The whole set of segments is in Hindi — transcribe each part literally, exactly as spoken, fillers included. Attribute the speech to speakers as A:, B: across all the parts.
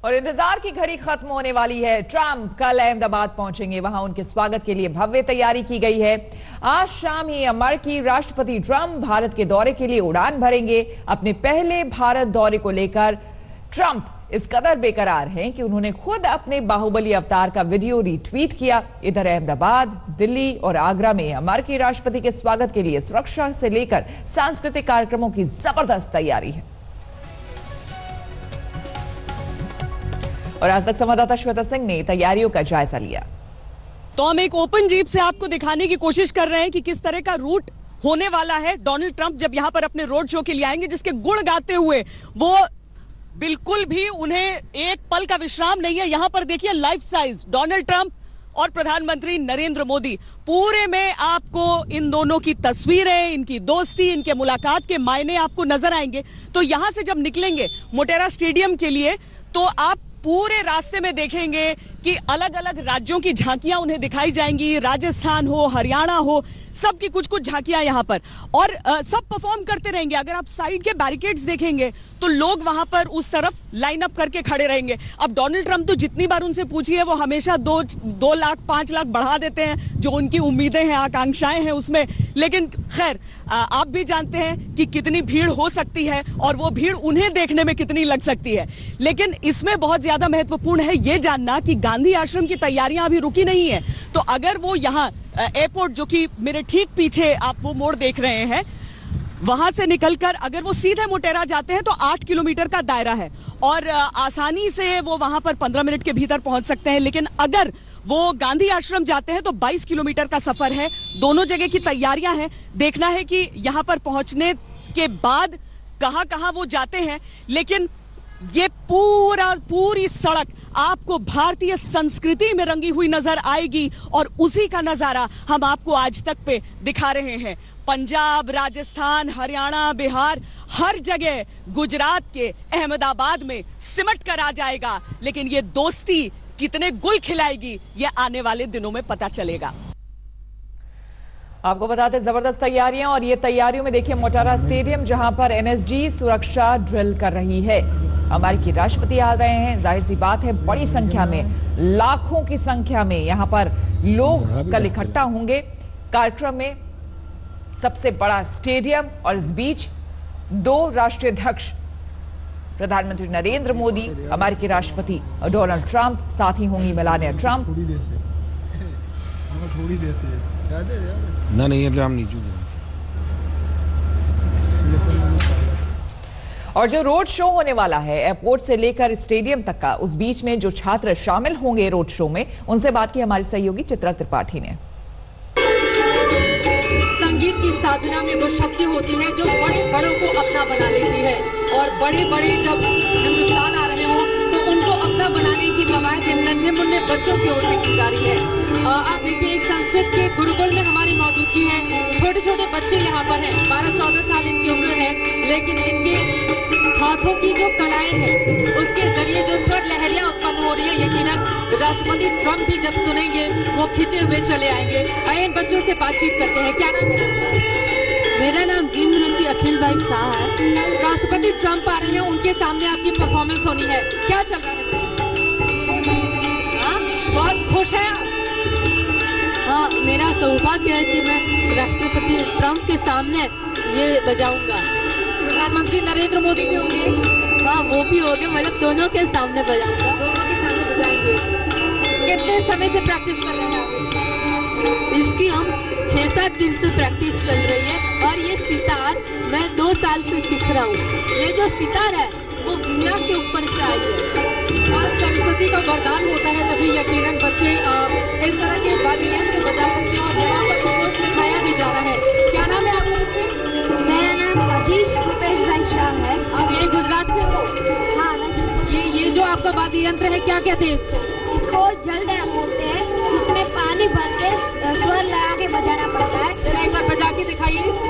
A: और इंतजार की घड़ी खत्म होने वाली है। ट्रंप कल अहमदाबाद पहुंचेंगे, वहां उनके स्वागत के लिए भव्य तैयारी की गई है। आज शाम ही अमेरिकी राष्ट्रपति ट्रंप भारत के दौरे के लिए उड़ान भरेंगे। अपने पहले भारत दौरे को लेकर ट्रंप इस कदर बेकरार हैं कि उन्होंने खुद अपने बाहुबली अवतार का वीडियो रीट्वीट किया। इधर अहमदाबाद, दिल्ली और आगरा में अमेरिकी राष्ट्रपति के स्वागत के लिए सुरक्षा से लेकर सांस्कृतिक कार्यक्रमों की जबरदस्त तैयारी है। और आज तक संवाददाता श्वेता सिंह ने तैयारियों का जायजा लिया।
B: तो हम एक ओपन जीप से आपको दिखाने की कोशिश कर रहे हैं कि किस तरह का रूट होने वाला है। डोनाल्ड ट्रंप जब यहां पर अपने रोड शो के लिए आएंगे, जिसके गुण गाते हुए वो बिल्कुल भी उन्हें एक पल का विश्राम नहीं है। यहां पर देखिए लाइफ साइज डोनाल्ड ट्रंप और प्रधानमंत्री नरेंद्र मोदी, पूरे में आपको इन दोनों की तस्वीरें, इनकी दोस्ती, इनके मुलाकात के मायने आपको नजर आएंगे। तो यहां से जब निकलेंगे मोटेरा स्टेडियम के लिए, तो आप पूरे रास्ते में देखेंगे कि अलग अलग राज्यों की झांकियां उन्हें दिखाई जाएंगी। राजस्थान हो, हरियाणा हो, सबकी कुछ कुछ झांकियां यहां पर, और आ, सब परफॉर्म करते रहेंगे। अगर आप साइड के बैरिकेड्स देखेंगे तो लोग वहां पर उस तरफ लाइन अप करके खड़े रहेंगे। अब डोनाल्ड ट्रंप तो जितनी बार उनसे पूछिए, वो हमेशा दो दो लाख पांच लाख बढ़ा देते हैं, जो उनकी उम्मीदें हैं, आकांक्षाएं हैं उसमें। लेकिन खैर, आप भी जानते हैं कि कितनी भीड़ हो सकती है और वो भीड़ उन्हें देखने में कितनी लग सकती है। लेकिन इसमें बहुत ज्यादा महत्वपूर्ण है ये जानना कि गांधी आश्रम की तैयारियां अभी रुकी नहीं है। तो अगर वो यहाँ एयरपोर्ट, जो कि मेरे ठीक पीछे आप वो मोड़ देख रहे हैं, वहां से निकलकर अगर वो सीधे मोटेरा जाते हैं तो आठ किलोमीटर का दायरा है और आसानी से वो वहां पर पंद्रह मिनट के भीतर पहुंच सकते हैं। लेकिन अगर वो गांधी आश्रम जाते हैं तो बाईस किलोमीटर का सफर है। दोनों जगह की तैयारियां हैं। देखना है कि यहां पर पहुंचने के बाद कहां कहां वो जाते हैं। लेकिन ये पूरा पूरी सड़क आपको भारतीय संस्कृति में रंगी हुई नजर आएगी और उसी का नजारा हम आपको आज तक पे दिखा रहे हैं। पंजाब, राजस्थान, हरियाणा, बिहार, हर जगह, गुजरात के अहमदाबाद में सिमट कर आ जाएगा। लेकिन ये दोस्ती कितने गुल खिलाएगी, ये आने वाले दिनों में पता चलेगा।
A: आपको बताते हैं जबरदस्त तैयारियां, और ये तैयारियों में देखिए मोटेरा स्टेडियम, जहां पर एनएसजी सुरक्षा ड्रिल कर रही है। अमेरिकी राष्ट्रपति आ रहे हैं, जाहिर सी बात है बड़ी संख्या में, लाखों की संख्या में यहां पर लोग कल इकट्ठा होंगे कार्यक्रम में। सबसे बड़ा स्टेडियम, और इस बीच दो राष्ट्रीय अध्यक्ष प्रधानमंत्री नरेंद्र मोदी, अमेरिकी राष्ट्रपति डोनाल्ड ट्रंप, साथ ही होंगी मेलानिया ट्रंप।
C: ना नहीं हम नहीं।
A: और जो रोड शो होने वाला है एयरपोर्ट से लेकर स्टेडियम तक का, उस बीच में जो छात्र शामिल होंगे रोड शो में, उनसे बात की हमारी सहयोगी चित्रा त्रिपाठी ने।
D: संगीत की साधना में वो शक्ति होती है जो बड़े बड़ों को अपना बना लेती है, और बड़े बड़े जब हिंदुस्तान आ रहे हो तो उनको अपना बनाने की कवायद नन्हे मुन्ने बच्चों की ओर से की जा रही है। आप देखिए, एक संस्कृत के गुरुकुल में हमारी मौजूदगी है। छोटे छोटे बच्चे यहाँ पर हैं, बारह चौदह साल इनकी उम्र है, लेकिन इनके हाथों की जो कलाएं हैं उसके जरिए जो स्वर लहरियां उत्पन्न हो रही है, यकीनन राष्ट्रपति ट्रंप भी जब सुनेंगे वो खिंचे हुए चले आएंगे। आइए इन बच्चों से बातचीत करते हैं। क्या नाम है?
E: मेरा नाम इंद्रुचि अखिल भाई शाह है।
D: राष्ट्रपति ट्रंप आ रहे हैं, उनके सामने आपकी परफॉर्मेंस होनी है, क्या चल रहा है? हाँ, बहुत खुश है आप?
E: हाँ, मेरा सौभाग्य है कि मैं राष्ट्रपति ट्रंप के सामने ये बजाऊंगा।
D: प्रधानमंत्री नरेंद्र मोदी भी होंगे?
E: हाँ, वो भी होंगे, मतलब दोनों के सामने बजाऊंगा।
D: दोनों के सामने बजाएंगे। कितने समय से प्रैक्टिस कर रहे हैं आप?
E: इसकी हम छह सात दिन से प्रैक्टिस चल रही है, और ये सितार मैं दो साल से सीख रहा हूँ। ये जो सितार है वो वीणा के ऊपर से आई है।
D: सरस्वती का वरदान होता है, तभी यकीनन बच्चे इस तरह के वाद्य यंत्र बजा सकते हैं, और यहाँ पर उनको सिखाया भी जा रहा है। क्या नाम है आपका बच्चे?
F: मेरा नाम अजीश रुपेश भाई शाह है।
D: आप ये गुजरात से हो?
F: हाँ।
D: ये ये जो आपका वाद्य यंत्र है, क्या कहते हैं इसको?
F: इसको जलदरा बोलते हैं। इसमें पानी भर के स्वर लगा के बजाना पड़ता है।
D: जरा एक बार बजा के दिखाइए।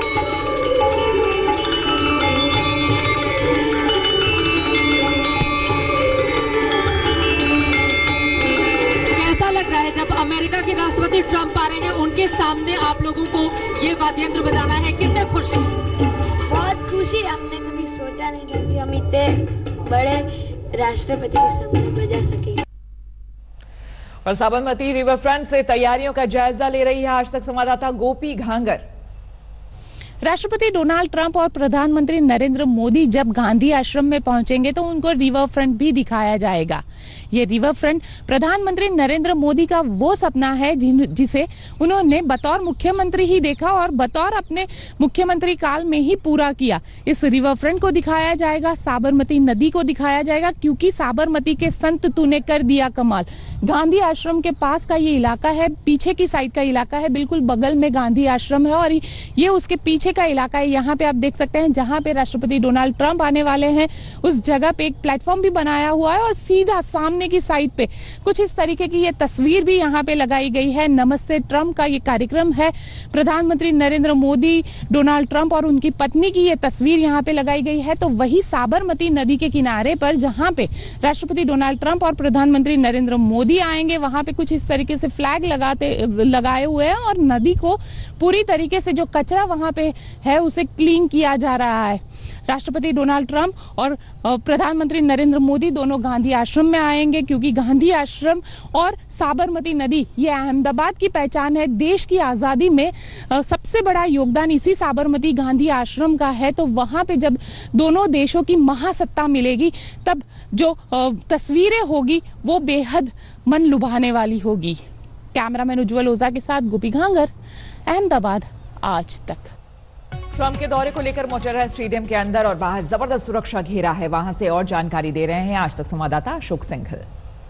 D: कैसा लग रहा है जब अमेरिका के राष्ट्रपति ट्रंप आ रहे हैं, उनके सामने आप लोगों को ये वाद्य यंत्र बजाना है? कितने खुश हैं?
F: बहुत खुशी। हमने कभी सोचा नहीं था कि हम इतने बड़े राष्ट्रपति के सामने बजा सकेंगे।
A: और साबरमती रिवर फ्रंट से तैयारियों का जायजा ले रही है आज तक संवाददाता गोपी घांगर।
G: राष्ट्रपति डोनाल्ड ट्रंप और प्रधानमंत्री नरेंद्र मोदी जब गांधी आश्रम में पहुंचेंगे तो उनको रिवर फ्रंट भी दिखाया जाएगा। ये रिवर फ्रंट प्रधानमंत्री नरेंद्र मोदी का वो सपना है जिसे उन्होंने बतौर मुख्यमंत्री ही देखा और बतौर अपने मुख्यमंत्री काल में ही पूरा किया। इस रिवर फ्रंट को दिखाया जाएगा, साबरमती नदी को दिखाया जाएगा, क्योंकि साबरमती के संत तूने कर दिया कमाल। गांधी आश्रम के पास का ये इलाका है, पीछे की साइड का इलाका है, बिल्कुल बगल में गांधी आश्रम है और ये उसके पीछे का इलाका है। यहाँ पे आप देख सकते हैं जहाँ पे राष्ट्रपति डोनाल्ड ट्रंप आने वाले हैं उस जगह पे एक प्लेटफॉर्म भी बनाया हुआ है और सीधा सामने की साइड पे कुछ इस तरीके की ये तस्वीर भी यहाँ पे लगाई गई है। नमस्ते ट्रंप का ये कार्यक्रम है। प्रधानमंत्री नरेंद्र मोदी, डोनाल्ड ट्रंप और उनकी पत्नी की ये तस्वीर यहाँ पे लगाई गई है। तो वही साबरमती नदी के किनारे पर जहाँ पे राष्ट्रपति डोनाल्ड ट्रंप और प्रधानमंत्री नरेंद्र मोदी आएंगे वहां पे कुछ इस तरीके से फ्लैग लगाते लगाए हुए हैं और नदी को पूरी तरीके से जो कचरा वहां पे है उसे क्लीन किया जा रहा है। राष्ट्रपति डोनाल्ड ट्रंप और प्रधानमंत्री नरेंद्र मोदी दोनों गांधी आश्रम में आएंगे, क्योंकि गांधी आश्रम और साबरमती नदी ये अहमदाबाद की पहचान है। देश की आज़ादी में सबसे बड़ा योगदान इसी साबरमती गांधी आश्रम का है। तो वहां पे जब दोनों देशों की महासत्ता मिलेगी तब जो तस्वीरें होगी वो बेहद मन लुभाने वाली होगी। कैमरामैन उज्जवल ओझा के साथ गोपी घांगर, अहमदाबाद आज तक।
A: ट्रंप के दौरे को लेकर मोटेरा स्टेडियम के अंदर और बाहर जबरदस्त सुरक्षा घेरा है। वहां से और जानकारी दे रहे हैं आज तक संवाददाता अशोक सिंघल।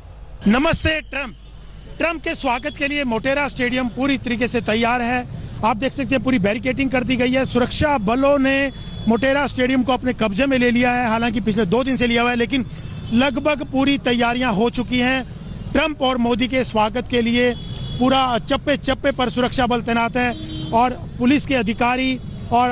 H: नमस्ते ट्रंप। ट्रंप के स्वागत के लिए मोटेरा स्टेडियम पूरी तरीके से तैयार है। आप देख सकते हैं पूरी बैरिकेडिंग कर दी गई है। सुरक्षा बलों ने मोटेरा स्टेडियम को अपने कब्जे में ले लिया है। हालांकि पिछले दो दिन से लिया हुआ है, लेकिन लगभग पूरी तैयारियां हो चुकी हैं। ट्रंप और मोदी के स्वागत के लिए पूरा चप्पे चप्पे पर सुरक्षा बल तैनात है और पुलिस के अधिकारी और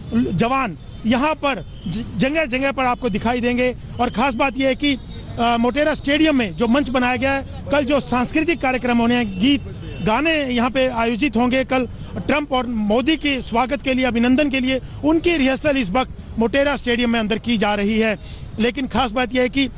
H: जवान यहाँ पर जगह जगह पर आपको दिखाई देंगे। और खास बात यह है कि मोटेरा स्टेडियम में जो मंच बनाया गया है, कल जो सांस्कृतिक कार्यक्रम होने हैं, गीत गाने यहाँ पे आयोजित होंगे। कल ट्रंप और मोदी के स्वागत के लिए, अभिनंदन के लिए उनकी रिहर्सल इस वक्त मोटेरा स्टेडियम में अंदर की जा रही है। लेकिन खास बात यह है कि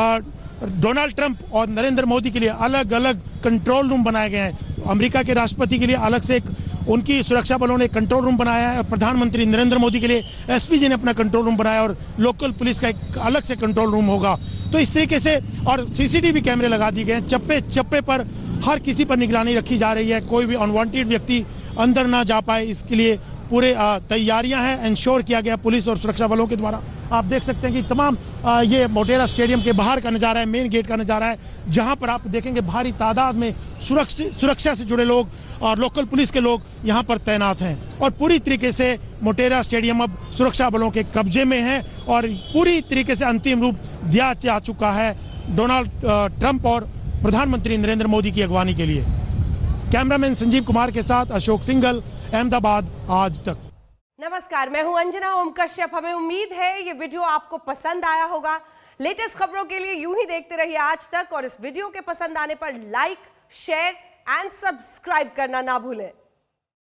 H: डोनाल्ड ट्रंप और नरेंद्र मोदी के लिए अलग अलग कंट्रोल रूम बनाए गए हैं। अमेरिका के राष्ट्रपति के लिए अलग से एक उनकी सुरक्षा बलों ने कंट्रोल रूम बनाया है और प्रधानमंत्री नरेंद्र मोदी के लिए एसपीजी ने अपना कंट्रोल रूम बनाया और लोकल पुलिस का एक अलग से कंट्रोल रूम होगा। तो इस तरीके से और सीसीटीवी कैमरे लगा दिए गए हैं। चप्पे चप्पे पर हर किसी पर निगरानी रखी जा रही है। कोई भी अनवांटेड व्यक्ति अंदर ना जा पाए, इसके लिए पूरे तैयारियां हैं, इंश्योर किया गया पुलिस और सुरक्षा बलों के द्वारा। आप देख सकते हैं कि तमाम आ, ये मोटेरा स्टेडियम के बाहर का नज़ारा है, मेन गेट का नज़ारा है, जहां पर आप देखेंगे भारी तादाद में सुरक्षित सुरक्षा से जुड़े लोग और लोकल पुलिस के लोग यहां पर तैनात हैं। और पूरी तरीके से मोटेरा स्टेडियम अब सुरक्षा बलों के कब्जे में है और पूरी तरीके से अंतिम रूप दिया जा चुका है डोनाल्ड ट्रंप और प्रधानमंत्री नरेंद्र मोदी की अगवानी के लिए। कैमरामैन संजीव कुमार के साथ अशोक सिंघल, अहमदाबाद आज तक।
I: नमस्कार, मैं हूं अंजना ओम कश्यप। हमें उम्मीद है ये वीडियो आपको पसंद आया होगा। लेटेस्ट खबरों के लिए यूं ही देखते रहिए आज तक और इस वीडियो के पसंद आने पर लाइक, शेयर एंड सब्सक्राइब करना ना भूलें।